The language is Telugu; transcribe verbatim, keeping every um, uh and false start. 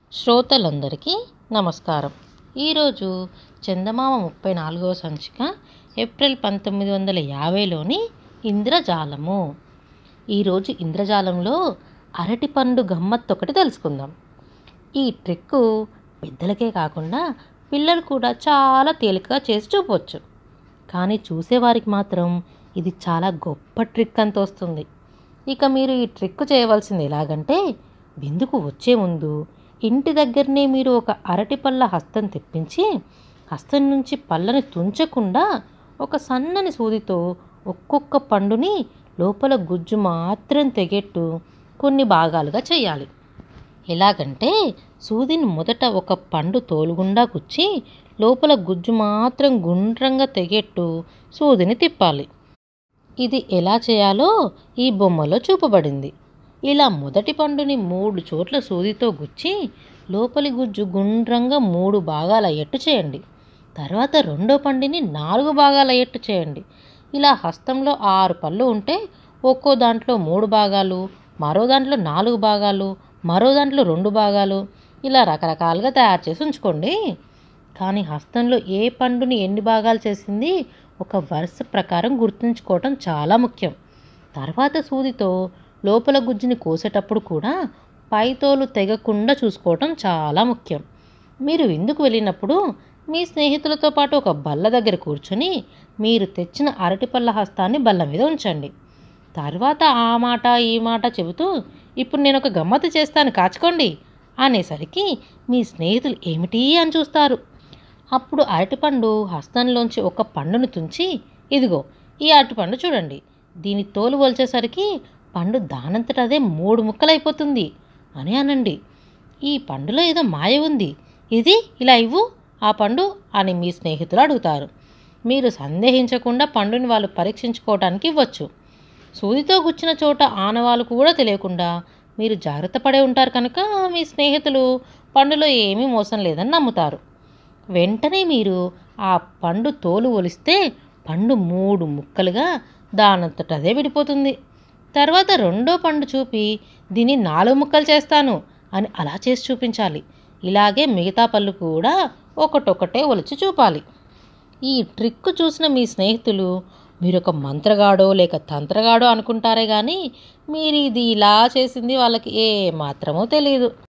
శ్రోతలందరికీ నమస్కారం. ఈరోజు చందమామ ముప్పై నాలుగవ సంచిక ఏప్రిల్ పంతొమ్మిది వందల యాభైలోని ఇంద్రజాలము. ఈరోజు ఇంద్రజాలంలో అరటిపండు గమ్మత్తు ఒకటి తెలుసుకుందాం. ఈ ట్రిక్కు పెద్దలకే కాకుండా పిల్లలు కూడా చాలా తేలికగా చేసి చూపవచ్చు. కానీ చూసేవారికి మాత్రం ఇది చాలా గొప్ప ట్రిక్ అని తోస్తుంది. ఇక మీరు ఈ ట్రిక్ చేయవలసింది ఎలాగంటే, విందుకు వచ్చే ముందు ఇంటి దగ్గరనే మీరు ఒక అరటిపళ్ళ హస్తం తెప్పించి హస్తం నుంచి పళ్ళని తుంచకుండా ఒక సన్నని సూదితో ఒక్కొక్క పండుని లోపల గుజ్జు మాత్రం తెగేట్టు కొన్ని భాగాలుగా చేయాలి. ఎలాగంటే, సూదిని మొదట ఒక పండు తోలుగుండా గుచ్చి లోపల గుజ్జు మాత్రం గుండ్రంగా తెగేట్టు సూదిని తిప్పాలి. ఇది ఎలా చేయాలో ఈ బొమ్మలో చూపబడింది. ఇలా మొదటి పండుని మూడు చోట్ల సూదితో గుచ్చి లోపలి గుజ్జు గుండ్రంగా మూడు భాగాలు అయ్యేట్టు చేయండి. తర్వాత రెండో పండుని నాలుగు భాగాలు అయ్యేట్టు చేయండి. ఇలా హస్తంలో ఆరు పళ్ళు ఉంటే ఒక్కో దాంట్లో మూడు భాగాలు, మరో దాంట్లో నాలుగు భాగాలు, మరో దాంట్లో రెండు భాగాలు, ఇలా రకరకాలుగా తయారు చేసి ఉంచుకోండి. కానీ హస్తంలో ఏ పండుని ఎన్ని భాగాలు చేసింది ఒక వరుస ప్రకారం గుర్తుంచుకోవటం చాలా ముఖ్యం. తర్వాత సూదితో లోపల గుజ్జుని కోసేటప్పుడు కూడా పైతోలు తెగకుండా చూసుకోవటం చాలా ముఖ్యం. మీరు విందుకు వెళ్ళినప్పుడు మీ స్నేహితులతో పాటు ఒక బల్ల దగ్గర కూర్చొని మీరు తెచ్చిన అరటిపళ్ళ హస్తాన్ని బల్ల మీద ఉంచండి. తర్వాత ఆ మాట ఈ మాట చెబుతూ, ఇప్పుడు నేను ఒక గమ్మత్తు చేస్తాను కాచుకోండి అనేసరికి మీ స్నేహితులు ఏమిటి అని చూస్తారు. అప్పుడు అరటిపండు హస్తంలోంచి ఒక పండును తుంచి, ఇదిగో ఈ అరటిపండు చూడండి, దీని తోలు వలిచేసరికి పండు దానంతట అదే మూడు ముక్కలైపోతుంది అని అనండి. ఈ పండులో ఏదో మాయ ఉంది, ఇది ఇలా ఇవ్వు ఆ పండు అని మీ స్నేహితులు అడుగుతారు. మీరు సందేహించకుండా పండుని వాళ్ళు పరీక్షించుకోవడానికి ఇవ్వచ్చు. సూదితో గుచ్చిన చోట ఆనవాళ్ళు కూడా తెలియకుండా మీరు జాగ్రత్త పడే ఉంటారు కనుక మీ స్నేహితులు పండులో ఏమీ మోసం లేదని నమ్ముతారు. వెంటనే మీరు ఆ పండు తోలు ఒలిస్తే పండు మూడు ముక్కలుగా దానంతట అదే విడిపోతుంది. తర్వాత రెండో పండు చూపి దీన్ని నాలుగు ముక్కలు చేస్తాను అని అలా చేసి చూపించాలి. ఇలాగే మిగతా పళ్ళు కూడా ఒకటొకటే ఒలిచి చూపాలి. ఈ ట్రిక్ చూసిన మీ స్నేహితులు మీరు ఒక మంత్రగాడో లేక తంత్రగాడో అనుకుంటారే కానీ మీరు ఇది ఇలా చేసింది వాళ్ళకి ఏ మాత్రమో తెలియదు.